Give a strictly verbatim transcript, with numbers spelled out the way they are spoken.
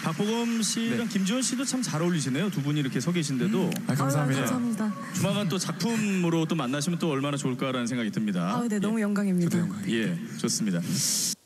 박보검 씨랑 네. 김지원 씨도 참 잘 어울리시네요. 두 분이 이렇게 서 계신데도. 음. 아, 감사합니다. 아유, 감사합니다. 조만간 또 작품으로 또 만나시면 또 얼마나 좋을까라는 생각이 듭니다. 아, 네, 너무 예. 영광입니다. 저도 영광입니다. 예, 좋습니다.